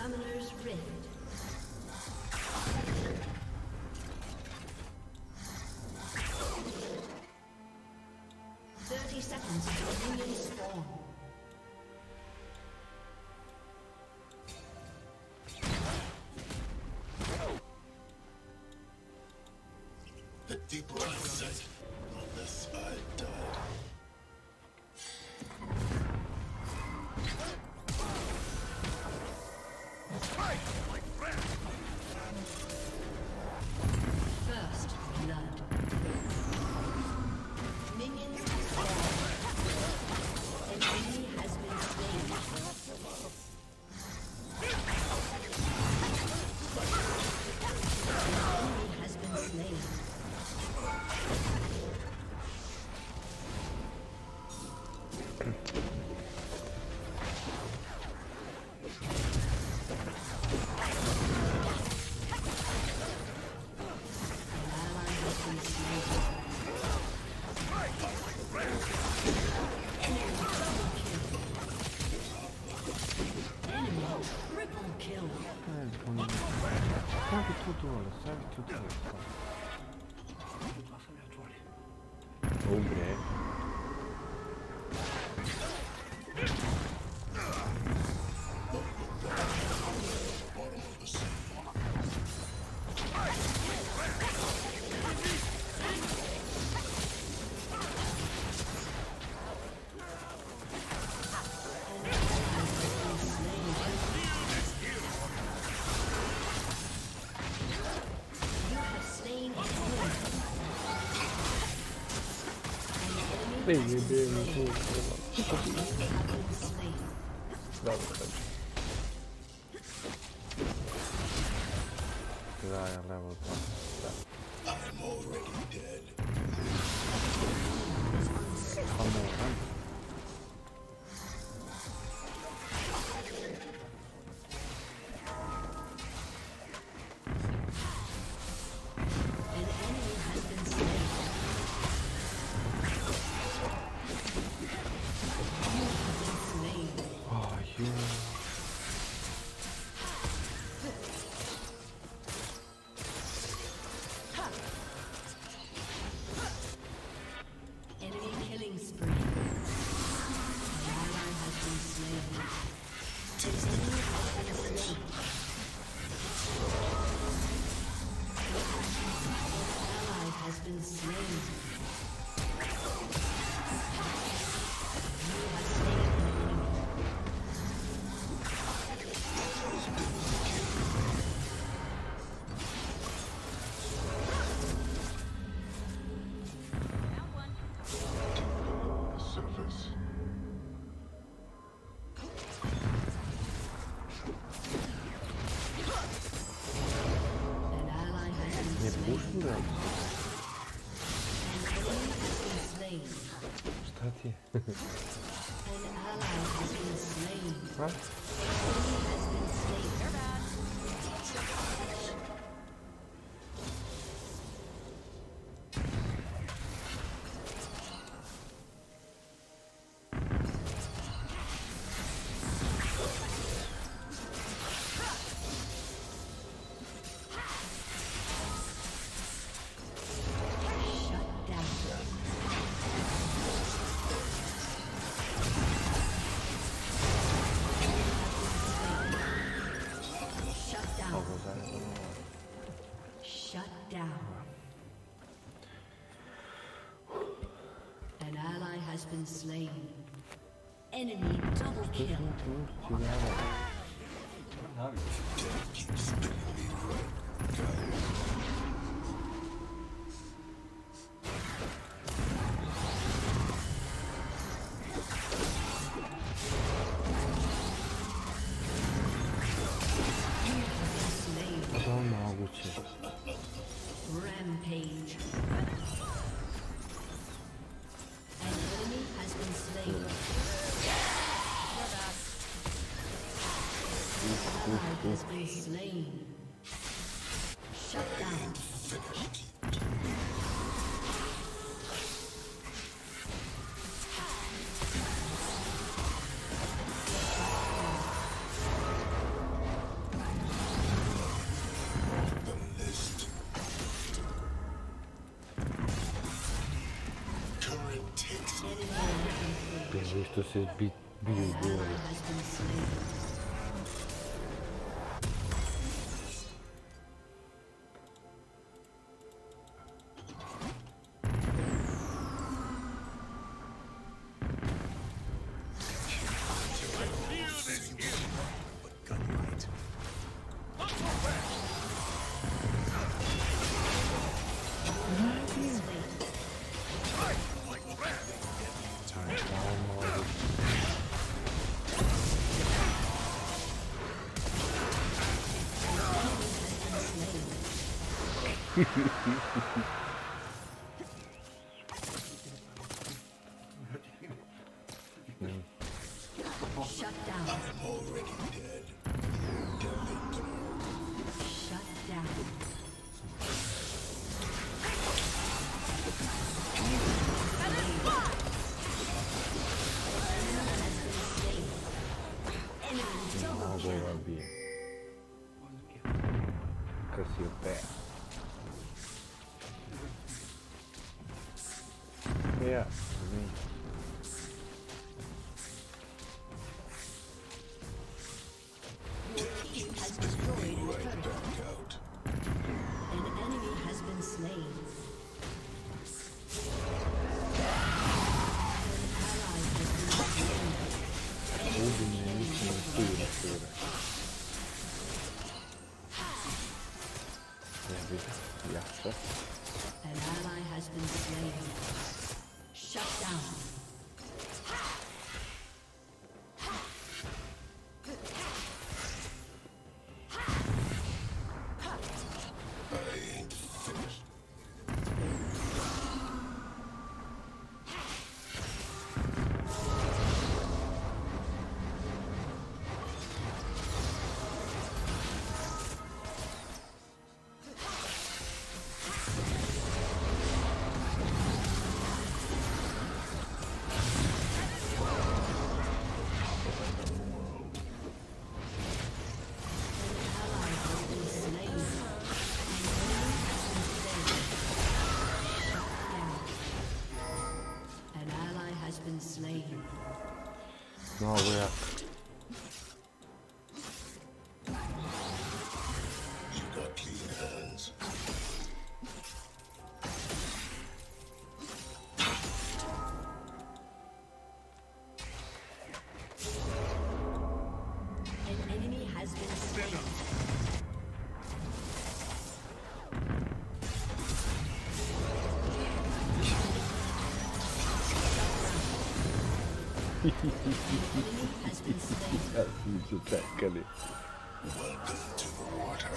Summoner's Rift. Seconds until minions spawn. The deeper I set, the less I die. First blood. Minions spawn. An enemy has been slain. An enemy has been slain. Hombre. Baby, I'm already dead. Кстати. А? Been slain. Enemy double kill. Rampage. Has been slain. Shut down. što se bio Ally gore. has been slain. Shut down. I'm already dead. Shut down. Agora vi. Cassiopeia. Yeah. Team has destroyed a turret. Back out. An enemy has been slain. An ally has been slain. Udine nisam stigla sura. Ja vidim, jaša. An ally has been slain. Shut down. I ain't finished. An ally has been slain. Mnogo jak. You got clean hands. An enemy has been slain. An enemy has been slain. Ja sam se čekali. Welcome to the water.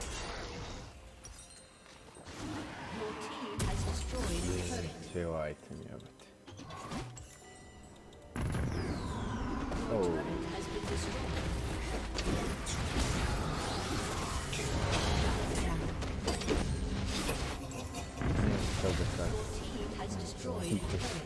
Your team has destroyed a turret. Ceo item jebate. Oh, Turret has been destroyed. nije šta da kažem. Team has destroyed a turret.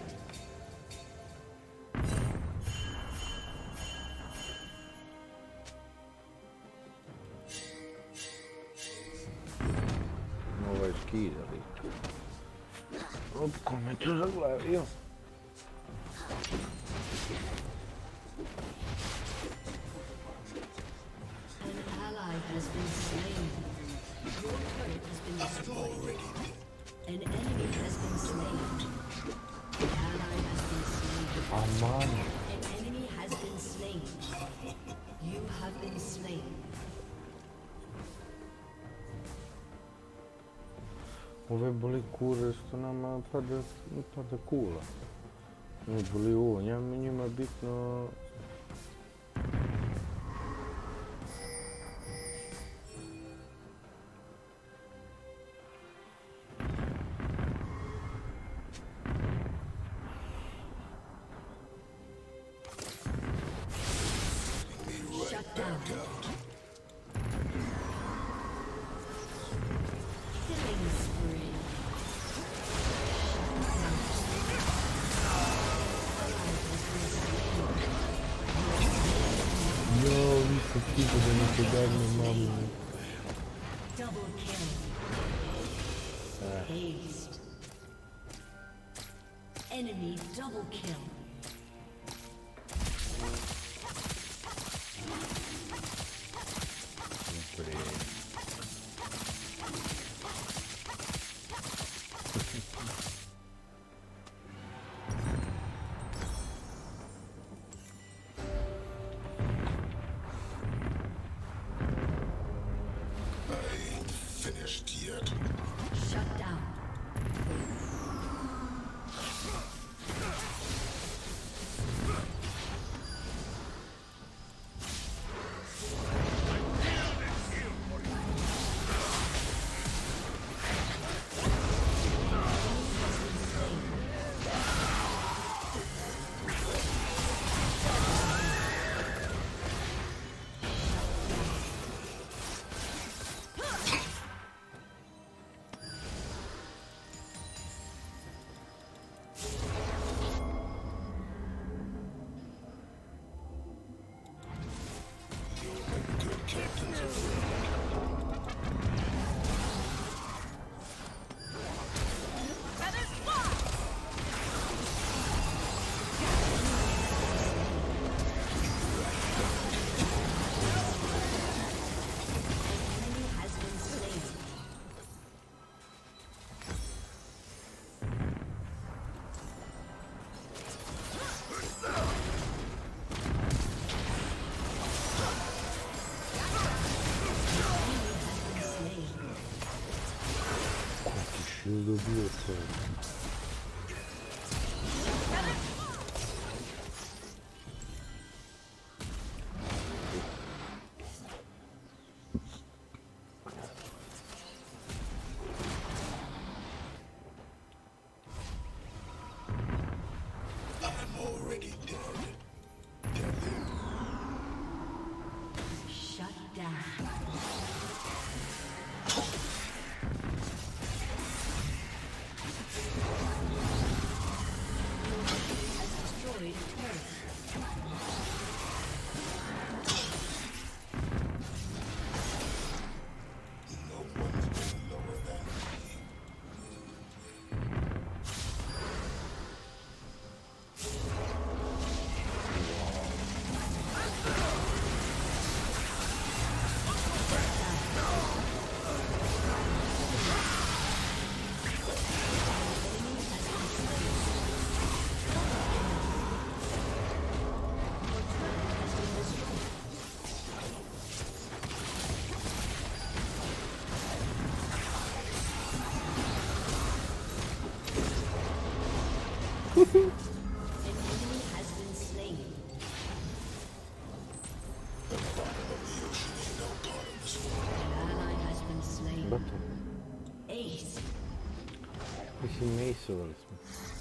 Ovo je skida lik. Op, kome ću zaglavio? An ally has been slain. Your turret has been destroyed. An enemy has been slain. An ally has been slain. Aman. An enemy has been slain. You have been slain. Ove boli kure što nama pada kula. Ne boli ovo, njima je bitno... Shut down. Killing spree. Jo, vi ste stigo da mi se dadne mamu. Double kill. Haste. Enemy double kill. finished yet. Shut down. Lubię to. I'm already dead. Shut down. An enemy has been slain. An ally has been slain. Bato. Ace. Mislim, mejsovali smo.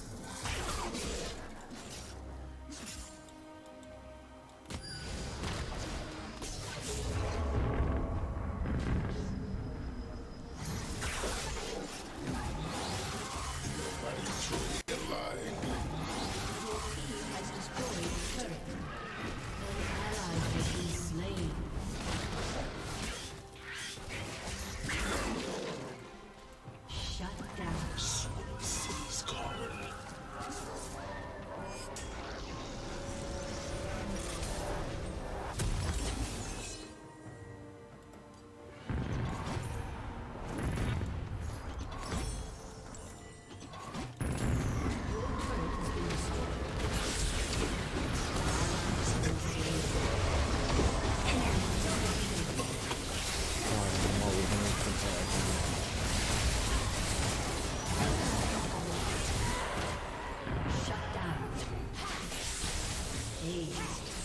Has destroyed a turret. An ally has been slain. Shut down. City's calling. Shut down. Ace.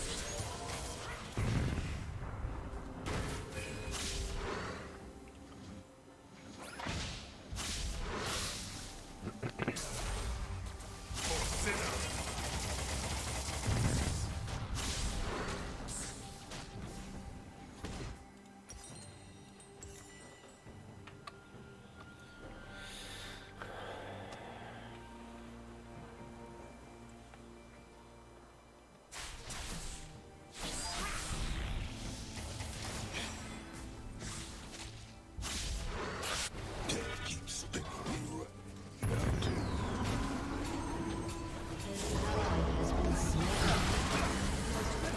Death keeps spinning me round. An ally has been slain.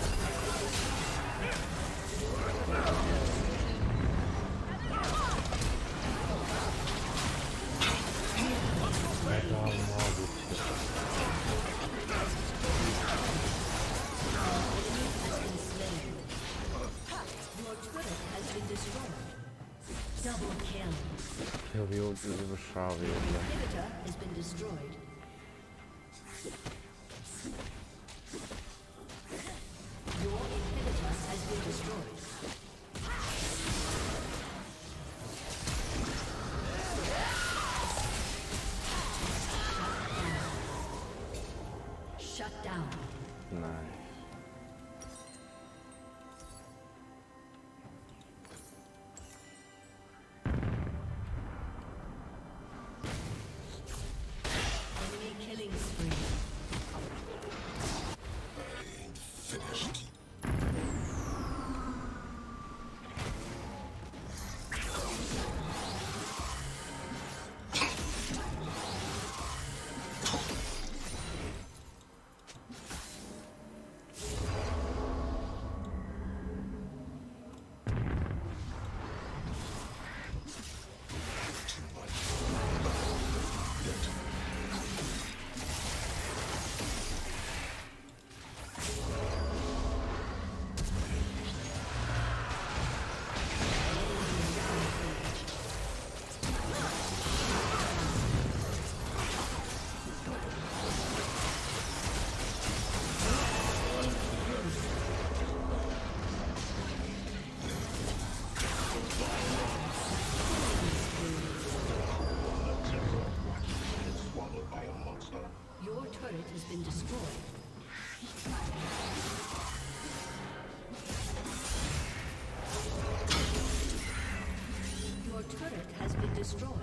Da, moguće. Your turret has been destroyed. Double kill. Ja bi ovdje završavio. Inhibitor has been destroyed. Your inhibitor has been destroyed. Shut down. Nice. Enemy killing spree. Finished. Your turret has been destroyed. Your turret has been destroyed.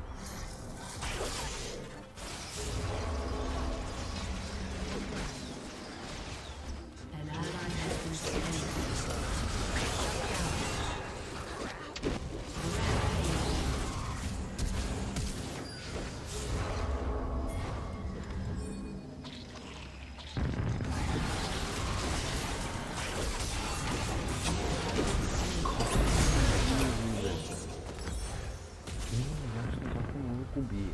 An ally has been slain. Zašto tako mogu ubije?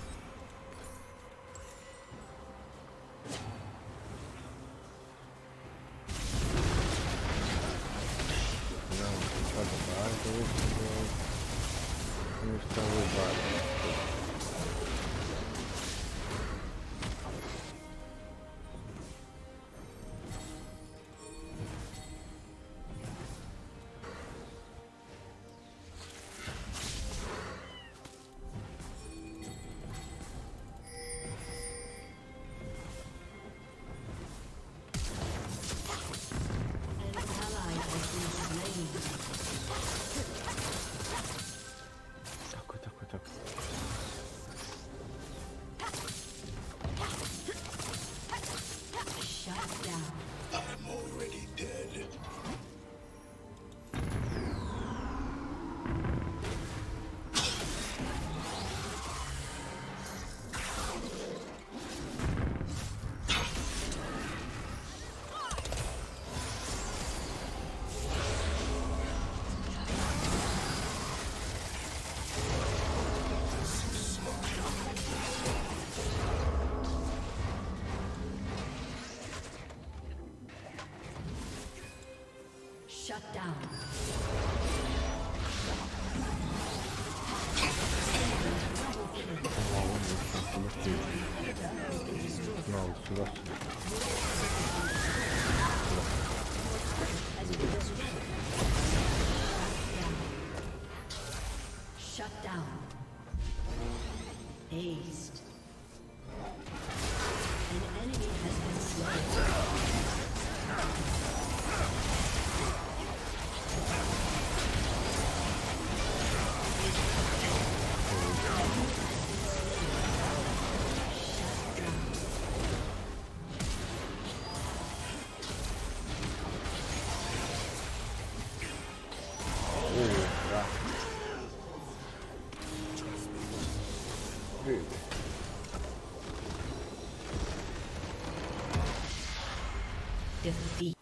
Znamo se sada baze, ništa ovo baze. An ally has been slain. Tako, tako, tako. Shut down. I'm already dead. Shut down. No, sulla Shut down. Aced. An enemy has been slain. Defeat.